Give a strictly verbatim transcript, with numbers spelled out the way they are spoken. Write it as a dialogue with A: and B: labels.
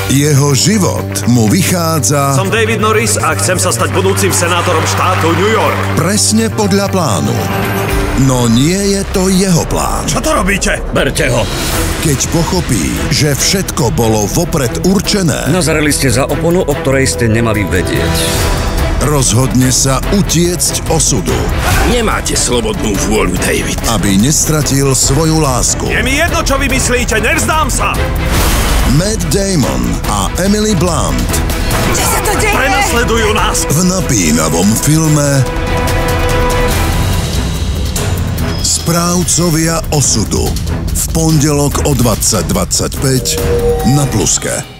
A: Jeho život mu vychádza...
B: Som David Norris a chcem sa stať budúcim senátorom štátu New York.
A: Presne podľa plánu. No nie je to jeho plán.
B: Čo to robíte? Berte ho.
A: Keď pochopí, že všetko bolo vopred určené...
B: Nazreli ste za oponu, o ktorej ste nemali vedieť.
A: Rozhodne sa utiecť osudu.
C: Nemáte slobodnú vôľu, David.
A: Aby nestratil svoju lásku.
B: Je mi jedno, čo vy myslíte, nevzdám sa!
A: Matt Damon a Emily Blunt.
D: Čo sa to deje?
B: Prenasledujú nás!
A: V napínavom filme Správcovia osudu. V pondelok o dvadsať dvadsaťpäť na Pluske.